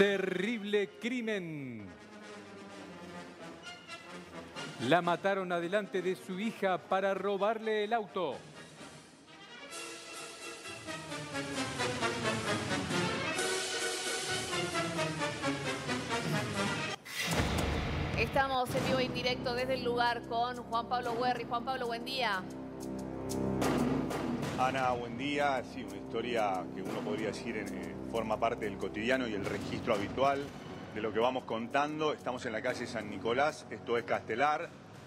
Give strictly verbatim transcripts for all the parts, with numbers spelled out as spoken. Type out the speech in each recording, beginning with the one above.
Terrible crimen. La mataron adelante de su hija para robarle el auto. Estamos en vivo e indirecto desde el lugar con Juan Pablo Guerri. Juan Pablo, buen día. Ana, buen día. Sí, una historia que uno podría decir eh, forma parte del cotidiano y el registro habitual de lo que vamos contando. Estamos en la calle San Nicolás, esto es Castelar.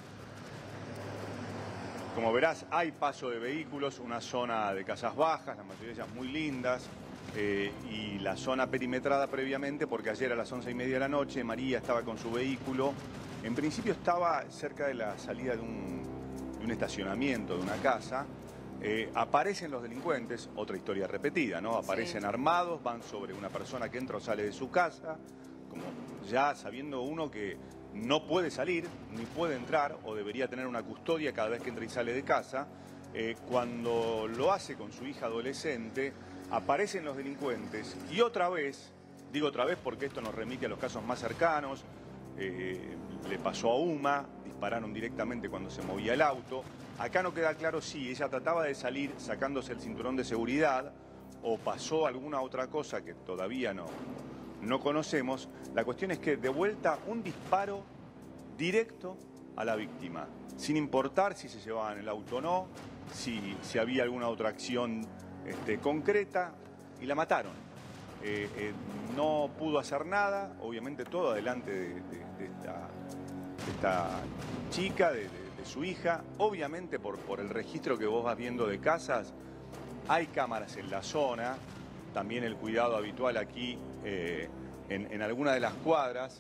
Como verás, hay paso de vehículos, una zona de casas bajas, la mayoría de ellas muy lindas, eh, y la zona perimetrada previamente, porque ayer a las once y media de la noche María estaba con su vehículo. En principio estaba cerca de la salida de un, de un estacionamiento, de una casa. Eh, aparecen los delincuentes, otra historia repetida, ¿no? Aparecen sí. armados, van sobre una persona que entra o sale de su casa, como ya sabiendo uno que no puede salir, ni puede entrar, o debería tener una custodia cada vez que entra y sale de casa. Eh, cuando lo hace con su hija adolescente, aparecen los delincuentes y otra vez, digo otra vez porque esto nos remite a los casos más cercanos, eh, le pasó a Uma, dispararon directamente cuando se movía el auto. Acá no queda claro si ella trataba de salir sacándose el cinturón de seguridad o pasó alguna otra cosa que todavía no, no conocemos. La cuestión es que de vuelta un disparo directo a la víctima, sin importar si se llevaban el auto o no, si, si había alguna otra acción este, concreta, y la mataron. Eh, eh, no pudo hacer nada, obviamente todo adelante de, de, de, esta, de esta chica, de, de, de su hija. Obviamente por, por el registro que vos vas viendo de casas, hay cámaras en la zona, también el cuidado habitual aquí eh, en, en alguna de las cuadras.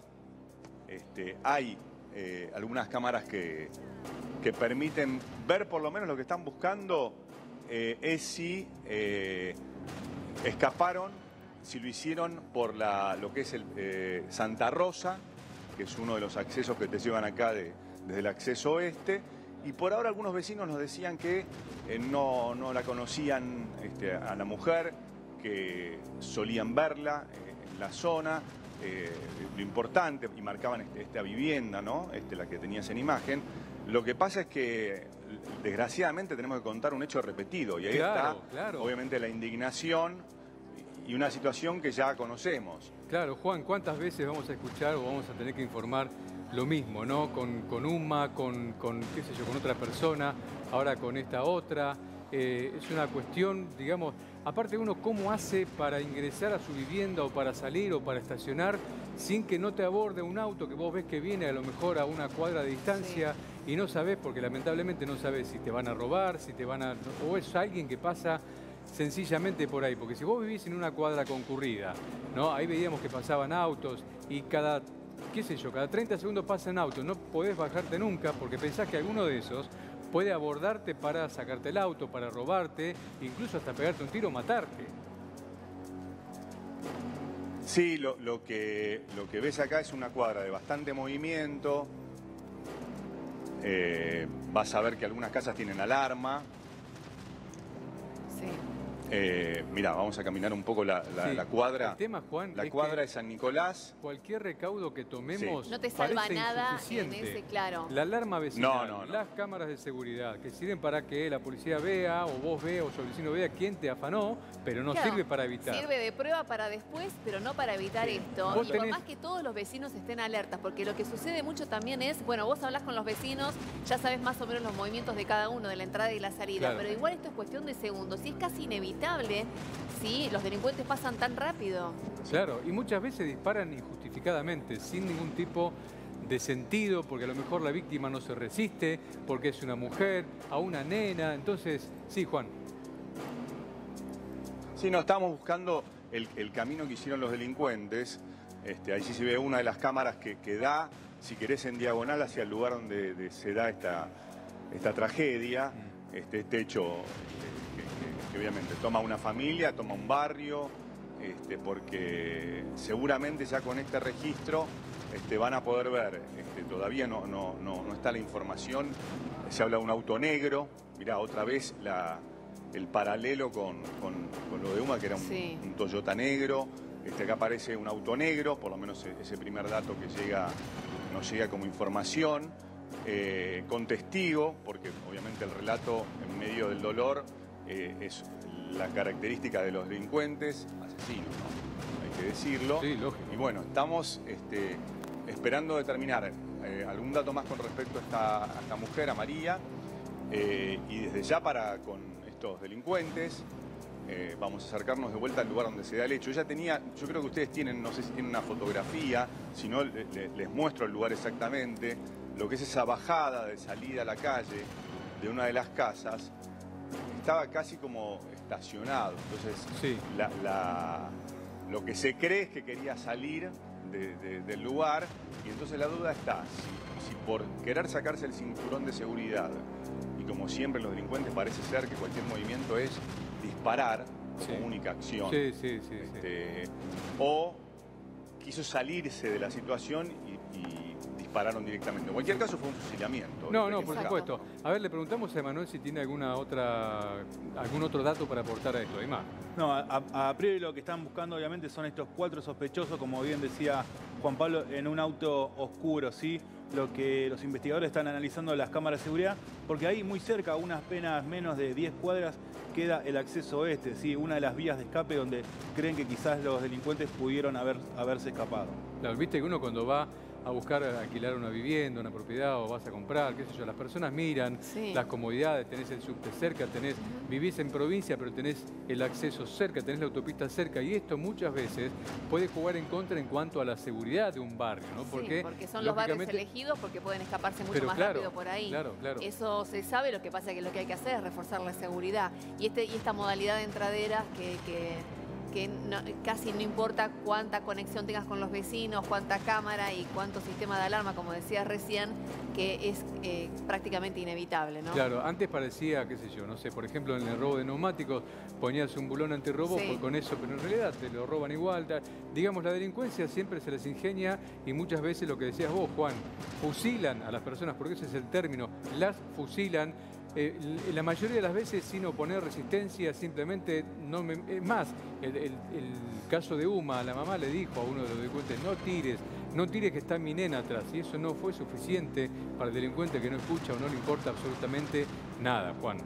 Este, hay eh, algunas cámaras que, que permiten ver por lo menos lo que están buscando, eh, es si eh, escaparon, si lo hicieron por la, lo que es el eh, Santa Rosa, que es uno de los accesos que te llevan acá de, desde el acceso oeste. Y por ahora algunos vecinos nos decían que eh, no, no la conocían este, a la mujer, que solían verla eh, en la zona. Eh, lo importante, y marcaban este, esta vivienda, ¿no? Este, la que tenías en imagen. Lo que pasa es que, desgraciadamente, tenemos que contar un hecho repetido. Y ahí claro, está, claro. obviamente, la indignación y una situación que ya conocemos. Claro, Juan, ¿cuántas veces vamos a escuchar o vamos a tener que informar lo mismo, ¿no? Con, con Uma, con, con, qué sé yo, con otra persona, ahora con esta otra. Eh, es una cuestión, digamos, aparte uno cómo hace para ingresar a su vivienda o para salir o para estacionar sin que no te aborde un auto que vos ves que viene a lo mejor a una cuadra de distancia sí. y no sabés, porque lamentablemente no sabés si te van a robar, si te van a... o es alguien que pasa sencillamente por ahí, porque si vos vivís en una cuadra concurrida, ¿no? Ahí veíamos que pasaban autos y cada, qué sé yo, cada treinta segundos pasan autos, no podés bajarte nunca porque pensás que alguno de esos puede abordarte para sacarte el auto, para robarte, incluso hasta pegarte un tiro o matarte. Sí, lo, lo, que, lo que ves acá es una cuadra de bastante movimiento. Eh, vas a ver que algunas casas tienen alarma. Sí. Eh, mira, vamos a caminar un poco la, la, sí. la cuadra. El tema, Juan, la es cuadra de San Nicolás. Cualquier recaudo que tomemos sí. no te salva nada en ese, claro. La alarma vecinal, no, no, no. las cámaras de seguridad, que sirven para que la policía vea, o vos veas, o su vecino vea quién te afanó, pero no claro. sirve para evitar. Sirve de prueba para después, pero no para evitar sí. esto. Vos y tenés... por más que todos los vecinos estén alertas, porque lo que sucede mucho también es, bueno, vos hablás con los vecinos, ya sabes más o menos los movimientos de cada uno, de la entrada y la salida, claro. pero igual esto es cuestión de segundos, y es casi inevitable. Sí, los delincuentes pasan tan rápido. Claro, y muchas veces disparan injustificadamente, sin ningún tipo de sentido, porque a lo mejor la víctima no se resiste, porque es una mujer, a una nena. Entonces, sí, Juan. Sí, no, estamos buscando el, el camino que hicieron los delincuentes. Este, ahí sí se ve una de las cámaras que, que da, si querés, en diagonal hacia el lugar donde de, se da esta, esta tragedia, este, este hecho... que obviamente toma una familia, toma un barrio, este, porque seguramente ya con este registro este, van a poder ver, este, todavía no, no, no, no está la información, se habla de un auto negro, mirá, otra vez la, el paralelo con, con, con lo de Uma, que era un, sí. un Toyota negro, Este, acá aparece un auto negro, por lo menos ese primer dato que llega, nos llega como información, eh, con testigo, porque obviamente el relato en medio del dolor eh, es la característica de los delincuentes, asesinos, ¿no? Hay que decirlo. Sí, lógico. Y bueno, estamos este, esperando determinar eh, algún dato más con respecto a esta, a esta mujer, a María, eh, y desde ya para con estos delincuentes. Eh, vamos a acercarnos de vuelta al lugar donde se da el hecho. Ella tenía, yo creo que ustedes tienen, no sé si tienen una fotografía, si no le, le, les muestro el lugar exactamente, lo que es esa bajada de salida a la calle de una de las casas, estaba casi como estacionado. Entonces, sí. la, la, lo que se cree es que quería salir de, de, del lugar, y entonces la duda está, si, si por querer sacarse el cinturón de seguridad, y como siempre los delincuentes parece ser que cualquier movimiento es disparar como sí. única acción. Sí, sí, sí, este, sí. O quiso salirse de la situación y, y dispararon directamente. En cualquier caso fue un fusilamiento. No, no, por supuesto. A ver, le preguntamos a Emanuel si tiene alguna otra, algún otro dato para aportar a esto. ¿Hay más? No, a, a priori lo que están buscando obviamente son estos cuatro sospechosos, como bien decía Juan Pablo, en un auto oscuro, ¿sí? Lo que los investigadores están analizando las cámaras de seguridad, porque ahí muy cerca, a unas apenas menos de diez cuadras, queda el acceso oeste, ¿sí? Una de las vías de escape donde creen que quizás los delincuentes pudieron haber, haberse escapado. Claro, viste que uno cuando va a buscar alquilar una vivienda, una propiedad, o vas a comprar, qué sé yo, las personas miran sí. las comodidades, tenés el subte cerca, tenés, vivís en provincia, pero tenés el acceso cerca, tenés la autopista cerca, y esto muchas veces puede jugar en contra en cuanto a la seguridad de un barrio, ¿no? Porque, sí, porque son los barrios elegidos, porque pueden escaparse mucho pero más claro, rápido por ahí. Claro, claro. Eso se sabe, lo que pasa es que lo que hay que hacer es reforzar la seguridad. Y, este, y esta modalidad de entraderas que... que que no, casi no importa cuánta conexión tengas con los vecinos, cuánta cámara y cuánto sistema de alarma, como decías recién, que es eh, prácticamente inevitable, ¿no? Claro, antes parecía, qué sé yo, no sé, por ejemplo, en el robo de neumáticos ponías un bulón antirrobo sí. con eso, pero en realidad te lo roban igual. Digamos, la delincuencia siempre se les ingenia y muchas veces lo que decías vos, Juan, fusilan a las personas, porque ese es el término, las fusilan. Eh, la mayoría de las veces sin oponer resistencia, simplemente no me... Es más, el, el, el caso de Uma, la mamá le dijo a uno de los delincuentes, no tires, no tires que está mi nena atrás. Y eso no fue suficiente para el delincuente que no escucha o no le importa absolutamente nada, Juan.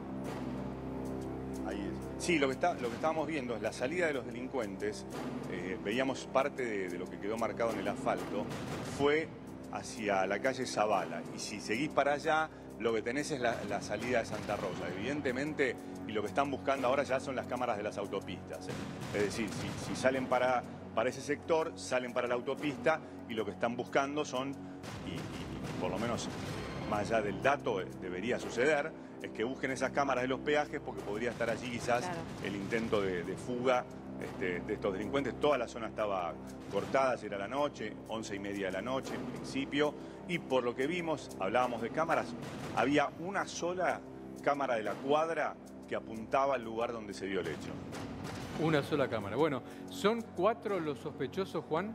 Ahí es. Sí, lo que, está, lo que estábamos viendo es la salida de los delincuentes. Eh, veíamos parte de, de lo que quedó marcado en el asfalto. Fue hacia la calle Zavala. Y si seguís para allá, lo que tenés es la, la salida de Santa Rosa. Evidentemente, y lo que están buscando ahora ya son las cámaras de las autopistas. ¿eh? Es decir, si, si salen para, para ese sector, salen para la autopista y lo que están buscando son, y, y, y por lo menos más allá del dato debería suceder, es que busquen esas cámaras de los peajes porque podría estar allí quizás claro. el intento de, de fuga este, de estos delincuentes. Toda la zona estaba cortada, ya era la noche, once y media de la noche en principio. Y por lo que vimos, hablábamos de cámaras, había una sola cámara de la cuadra que apuntaba al lugar donde se dio el hecho. Una sola cámara. Bueno, ¿son cuatro los sospechosos, Juan?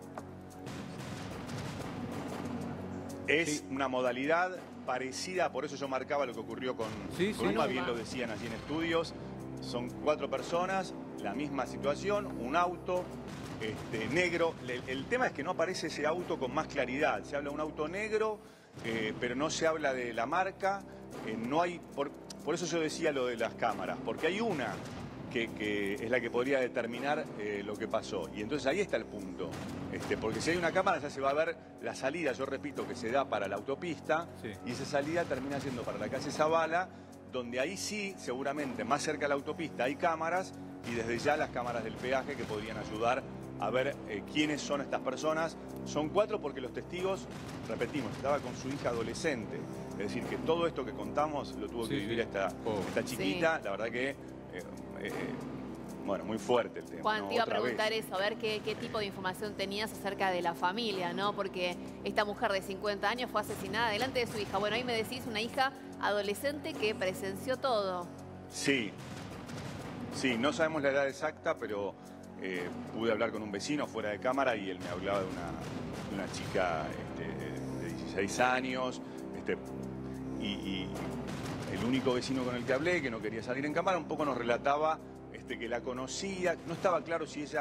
Es sí. una modalidad parecida, por eso yo marcaba lo que ocurrió con, sí, con sí. Uma, bien lo decían allí en estudios. Son cuatro personas, la misma situación, un auto este, negro. El, el tema es que no aparece ese auto con más claridad. Se habla de un auto negro, eh, pero no se habla de la marca. Eh, no hay, por, por eso yo decía lo de las cámaras, porque hay una que, que es la que podría determinar eh, lo que pasó. Y entonces ahí está el punto. Este, porque si hay una cámara ya se va a ver la salida, yo repito, que se da para la autopista, sí. y esa salida termina yendo para la calle Zavala, donde ahí sí, seguramente, más cerca de la autopista hay cámaras, y desde ya las cámaras del peaje que podrían ayudar a ver eh, quiénes son estas personas. Son cuatro porque los testigos, repetimos, estaba con su hija adolescente. Es decir, que todo esto que contamos lo tuvo que sí, vivir sí. esta, oh. esta chiquita. Sí. La verdad que, eh, eh, bueno, muy fuerte el tema. Juan, ¿no? te iba Otra a preguntar vez. eso, a ver qué, qué tipo de información tenías acerca de la familia, ¿no? Porque esta mujer de cincuenta años fue asesinada delante de su hija. Bueno, ahí me decís una hija adolescente que presenció todo. Sí, sí, no sabemos la edad exacta, pero eh, pude hablar con un vecino fuera de cámara y él me hablaba de una, de una chica este, de dieciséis años, este, y, y el único vecino con el que hablé, que no quería salir en cámara, un poco nos relataba este, que la conocía. No estaba claro si ella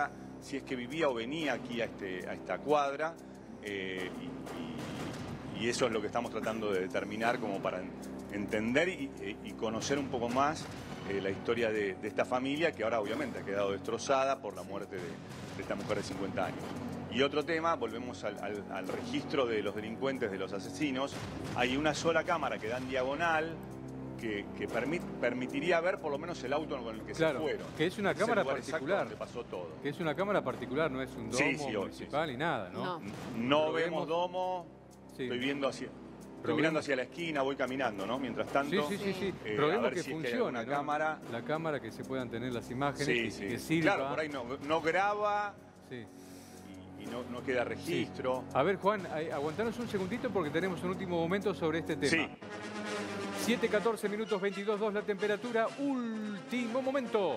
si es que vivía o venía aquí a, este, a esta cuadra, eh, y, y, y eso es lo que estamos tratando de determinar como para entender y, y conocer un poco más eh, la historia de, de esta familia, que ahora obviamente ha quedado destrozada por la muerte de, de esta mujer de cincuenta años. Y otro tema, volvemos al, al, al registro de los delincuentes, de los asesinos. Hay una sola cámara que da en diagonal, que, que permit, permitiría ver por lo menos el auto con el que claro, se fueron. Que es una es cámara el lugar particular. donde pasó todo. Que es una cámara particular, no es un domo Sí, sí, municipal sí, sí. ni nada, ¿no? No, No Pero vemos vemos- domo, Sí. estoy viendo hacia... Estoy Pero mirando vemos- hacia la esquina, voy caminando, ¿no? Mientras tanto... Sí, sí, sí, sí. eh, Pero a vemos ver que si es que hay funciona, alguna ¿no? cámara. La cámara, que se puedan tener las imágenes, Sí, que, sí. que sirva. Claro, por ahí no, no graba Sí. y, y no, no queda registro. A ver, Juan, ahí, aguantanos un segundito porque tenemos un último momento sobre este tema. Sí. siete, catorce minutos, veintidós, dos la temperatura. Último momento.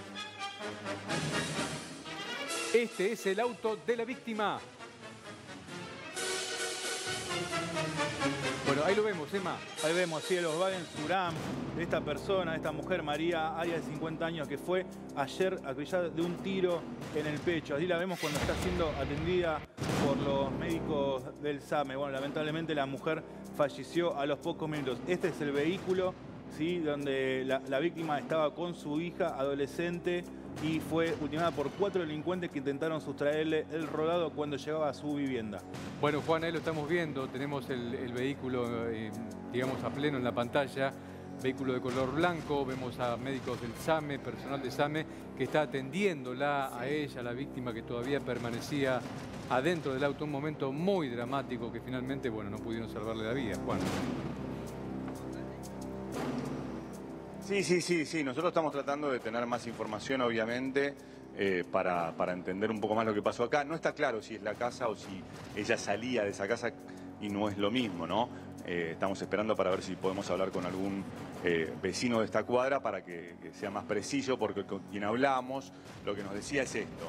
Este es el auto de la víctima. Bueno, ahí lo vemos, Emma. Ahí vemos, sí, el Volkswagen Suram de esta persona, de esta mujer, María Arias, de cincuenta años, que fue ayer acribillada de un tiro en el pecho. Así la vemos cuando está siendo atendida por los médicos del SAME. Bueno, lamentablemente la mujer falleció a los pocos minutos. Este es el vehículo, ¿sí?, donde la, la víctima estaba con su hija adolescente y fue ultimada por cuatro delincuentes que intentaron sustraerle el rodado cuando llegaba a su vivienda. Bueno, Juan, ahí lo estamos viendo. Tenemos el, el vehículo, eh, digamos, a pleno en la pantalla. Vehículo de color blanco. Vemos a médicos del SAME, personal de SAME, que está atendiéndola a ella, la víctima, que todavía permanecía adentro del auto. Un momento muy dramático que finalmente, bueno, no pudieron salvarle la vida, Juan. Sí, sí, sí, sí. Nosotros estamos tratando de tener más información, obviamente, eh, para, para entender un poco más lo que pasó acá. No está claro si es la casa o si ella salía de esa casa y no es lo mismo, ¿no? Eh, estamos esperando para ver si podemos hablar con algún eh, vecino de esta cuadra para que, que sea más preciso, porque con quien hablamos lo que nos decía es esto,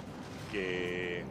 que,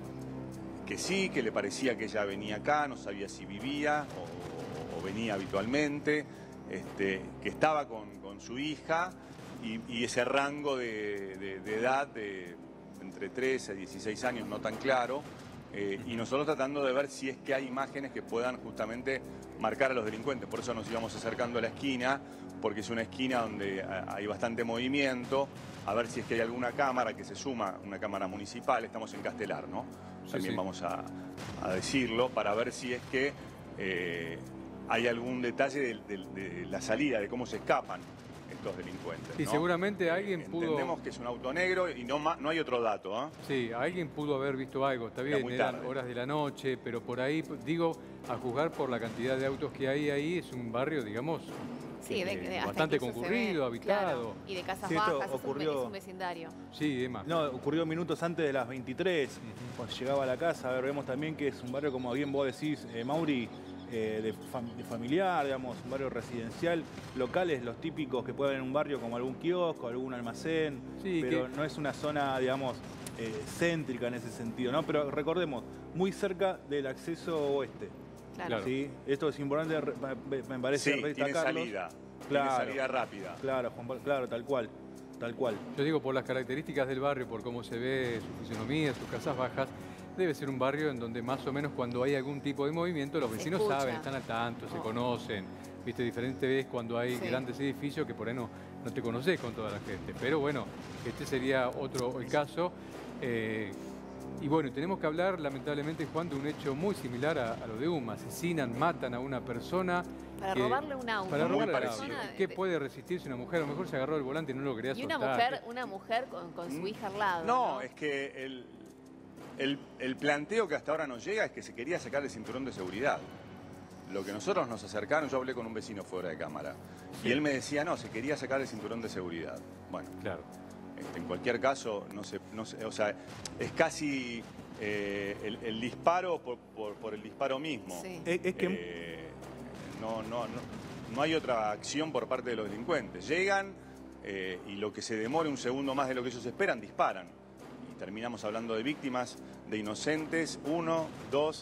que sí, que le parecía que ella venía acá, no sabía si vivía o, o venía habitualmente, este, que estaba con, con su hija y, y ese rango de, de, de edad de entre trece a dieciséis años no tan claro. Eh, y nosotros tratando de ver si es que hay imágenes que puedan justamente marcar a los delincuentes. Por eso nos íbamos acercando a la esquina, porque es una esquina donde hay bastante movimiento, a ver si es que hay alguna cámara que se suma, una cámara municipal. Estamos en Castelar, ¿no? Sí, También sí. vamos a, a decirlo, para ver si es que eh, hay algún detalle de, de, de la salida, de cómo se escapan estos delincuentes, Y ¿no? seguramente alguien Eh, pudo... Entendemos que es un auto negro y no, ma- no hay otro dato, ¿eh? Sí, alguien pudo haber visto algo, está bien, muy eran tarde. horas de la noche, pero por ahí, digo, a juzgar por la cantidad de autos que hay ahí, es un barrio, digamos, Sí, de, eh, de- hasta bastante incluso se concurrido, ve, habitado. claro, y de casas Sí, esto bajas, es un ve- ocurrió- es un vecindario. Sí, Emma. No, ocurrió minutos antes de las veintitrés, cuando llegaba a la casa. A ver, vemos también que es un barrio, como bien vos decís, eh, Mauri, eh, de, fam- de familiar, digamos, un barrio residencial, locales, los típicos que pueden en un barrio como algún kiosco, algún almacén, Sí, pero que- no es una zona, digamos, eh, céntrica en ese sentido, ¿no? Pero recordemos, muy cerca del acceso oeste, Claro. Claro. ¿sí? Esto es importante, re- me me parece Sí, tiene destacarlo. salida. Claro. Tiene salida rápida. Claro, Juan Pablo, claro, tal cual, tal cual. Yo digo, por las características del barrio, por cómo se ve su fisonomía, sus casas bajas, debe ser un barrio en donde más o menos cuando hay algún tipo de movimiento, los Se vecinos escucha. saben, están al tanto, se Oh. conocen. Viste, diferente vez cuando hay Sí. grandes edificios que por ahí no, no te conoces con toda la gente. Pero bueno, este sería otro el caso. Eh, y bueno, tenemos que hablar, lamentablemente, Juan, de un hecho muy similar a, a lo de Uma. Asesinan, matan a una persona. Para que- robarle un auto. Para Muy robarle el parecido. auto. ¿Qué puede resistirse una mujer? A lo mejor se agarró el volante y no lo quería Y una soltar. mujer, una mujer con, con su hija al lado. No, No, es que el, el, el planteo que hasta ahora nos llega es que se quería sacar el cinturón de seguridad. Lo que nosotros nos acercaron, yo hablé con un vecino fuera de cámara, y él me decía, no, se quería sacar el cinturón de seguridad. Bueno, Claro. este, en cualquier caso, no sé, no sé, o sea, es casi eh, el, el disparo por, por- por el disparo mismo. Sí. Es, es que Eh, no, no, no, no hay otra acción por parte de los delincuentes. Llegan eh, y lo que se demore un segundo más de lo que ellos esperan, disparan. Y terminamos hablando de víctimas, de inocentes, uno, dos,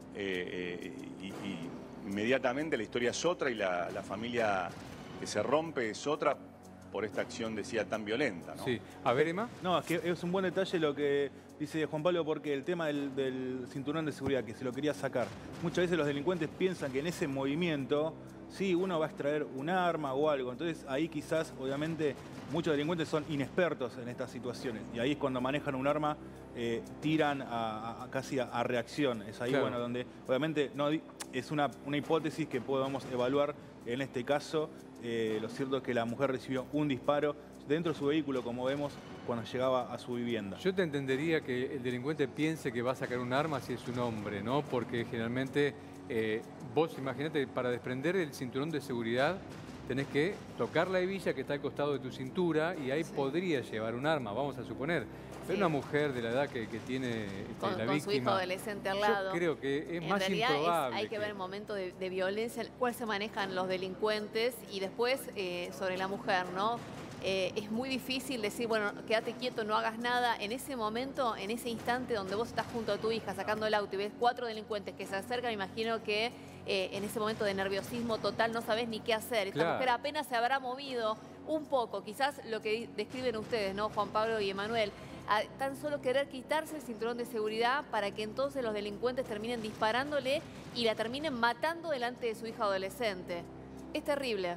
eh, eh, y, y inmediatamente la historia es otra y la, la familia que se rompe es otra por esta acción, decía, tan violenta, ¿no? Sí. A ver, Emma. No, es que es un buen detalle lo que dice Juan Pablo, porque el tema del, del cinturón de seguridad, que se lo quería sacar, muchas veces los delincuentes piensan que en ese movimiento, sí, uno va a extraer un arma o algo. Entonces ahí quizás, obviamente, muchos delincuentes son inexpertos en estas situaciones. Y ahí es cuando manejan un arma, eh, tiran a, a, casi a, a reacción. Es ahí, claro, bueno, donde obviamente no, es una, una hipótesis que podemos evaluar en este caso. Eh, lo cierto es que la mujer recibió un disparo dentro de su vehículo, como vemos, cuando llegaba a su vivienda. Yo te entendería que el delincuente piense que va a sacar un arma si es un hombre, ¿no? Porque generalmente, eh, vos imagínate, para desprender el cinturón de seguridad tenés que tocar la hebilla que está al costado de tu cintura y ahí sí podría llevar un arma, vamos a suponer. Pero sí, una mujer de la edad que, que tiene este, con, la con víctima, su hijo adolescente al lado. Yo creo que es en más realidad improbable. Es, hay que, que ver el momento de, de violencia, el cual se manejan los delincuentes, y después eh, sobre la mujer, ¿no? Eh, es muy difícil decir, bueno, quédate quieto, no hagas nada. En ese momento, en ese instante donde vos estás junto a tu hija sacando el auto y ves cuatro delincuentes que se acercan, imagino que eh, en ese momento de nerviosismo total no sabés ni qué hacer. Esta claro. mujer apenas se habrá movido un poco, quizás lo que describen ustedes, ¿no, Juan Pablo y Emanuel? A tan solo querer quitarse el cinturón de seguridad para que entonces los delincuentes terminen disparándole y la terminen matando delante de su hija adolescente. Es terrible.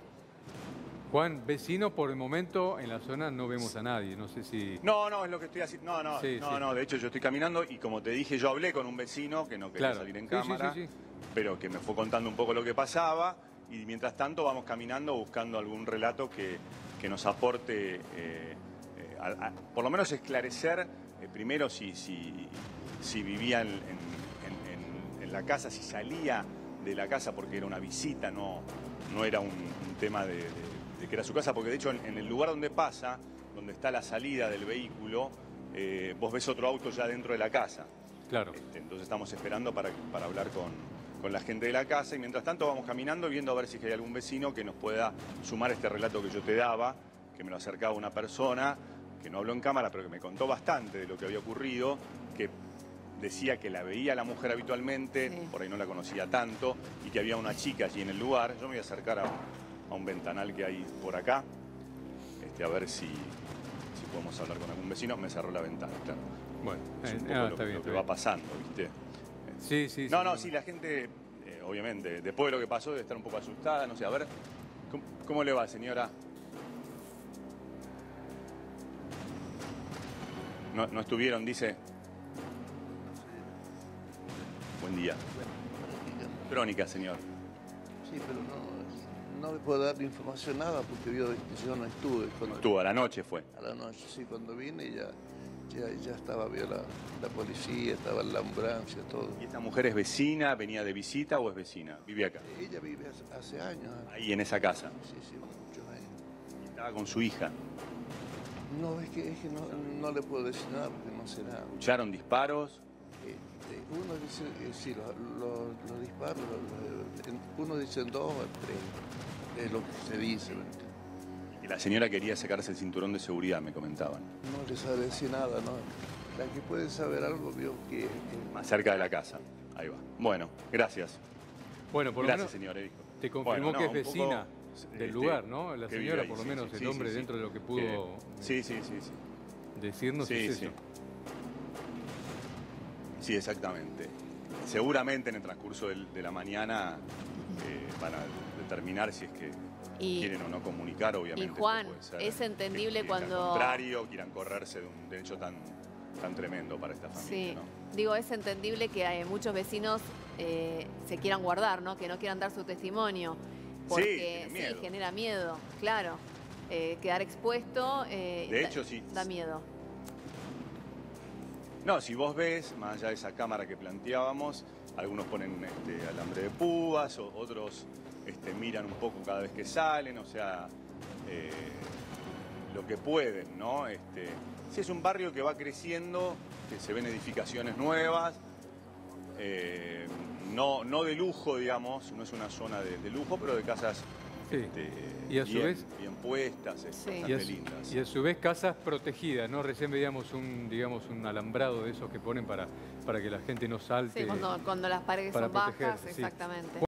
Juan, vecino, por el momento en la zona no vemos a nadie, no sé si... No, no, es lo que estoy haciendo. No, no, sí, no, sí. no, de hecho yo estoy caminando y como te dije, yo hablé con un vecino que no quería claro. salir en sí, cámara, sí, sí, sí. pero que me fue contando un poco lo que pasaba, y mientras tanto vamos caminando buscando algún relato que, que nos aporte, eh, eh, a, a, por lo menos esclarecer, eh, primero si, si, si vivía en, en, en, en la casa, si salía de la casa porque era una visita, no, no era un, un tema de... de de que era su casa, porque de hecho en, en el lugar donde pasa, donde está la salida del vehículo, eh, vos ves otro auto ya dentro de la casa. Claro. Este, entonces estamos esperando para, para hablar con, con la gente de la casa, y mientras tanto vamos caminando viendo a ver si hay algún vecino que nos pueda sumar este relato que yo te daba, que me lo acercaba una persona, que no habló en cámara, pero que me contó bastante de lo que había ocurrido, que decía que la veía la mujer habitualmente, sí. por ahí no la conocía tanto, y que había una chica allí en el lugar. Yo me voy a acercar a... a un ventanal que hay por acá, este, a ver si, si podemos hablar con algún vecino. Me cerró la ventana, claro. Bueno, es un eh, poco ah, lo, está bien, lo que está va pasando, ¿viste? Sí, sí, No, sí, no, sí, sí, la gente, eh, obviamente, después de lo que pasó, debe estar un poco asustada, no sé, a ver, ¿cómo, cómo le va, señora? No, no estuvieron, dice. Buen día. Crónica, señor. Sí, pero no... No le puedo dar información nada porque yo, yo no estuve. Cuando, estuvo, a la noche fue. A la noche, sí, cuando vine ya, ya, ya estaba, había la, la policía, estaba la ambulancia, todo. ¿Y esta mujer es vecina, venía de visita o es vecina? ¿Vive acá? Ella vive hace, hace años. ¿Ahí en esa casa? Sí, sí, muchos años. ¿Y estaba con su hija? No, es que, es que no, no le puedo decir nada porque no sé nada. ¿Escucharon disparos? Este, uno dice, eh, sí, los, los, los disparos, los, uno dice dos o tres. Es lo que se dice. Y la señora quería sacarse el cinturón de seguridad, me comentaban. No le sabe decir nada, ¿no? La que puede saber algo, vio que... que... Más cerca de la casa. Ahí va. Bueno, gracias. Bueno, por gracias, lo menos señor. te confirmó bueno, no, que es vecina poco, del este, lugar, ¿no? La señora, por lo sí, menos, sí, el sí, hombre sí, dentro sí. de lo que pudo que... sí, sí, sí, sí. decirnos sí, es sí. eso. Sí, exactamente. Seguramente en el transcurso del, de la mañana eh, van a determinar si es que y, quieren o no comunicar, obviamente. Y Juan, es entendible que, cuando... Al contrario, quieran correrse de un derecho tan, tan tremendo para esta familia, sí. ¿no? Digo, es entendible que hay muchos vecinos eh, se quieran guardar, ¿no? Que no quieran dar su testimonio. Porque sí, sí genera miedo, claro. Eh, quedar expuesto eh, de da, hecho, sí. da miedo. No, si vos ves, más allá de esa cámara que planteábamos, algunos ponen este, alambre de púas, o otros este, miran un poco cada vez que salen, o sea, eh, lo que pueden, ¿no? Este, sí, es un barrio que va creciendo, que se ven edificaciones nuevas, eh, no, no de lujo, digamos, no es una zona de, de lujo, pero de casas sí. este, y a su bien, vez, bien puestas, sí. bastante y a su, lindas. Y a su vez casas protegidas, ¿no? Recién veíamos un, digamos, un alambrado de esos que ponen para, para que la gente no salte. Sí, cuando, cuando las paredes son bajas, exactamente. Sí.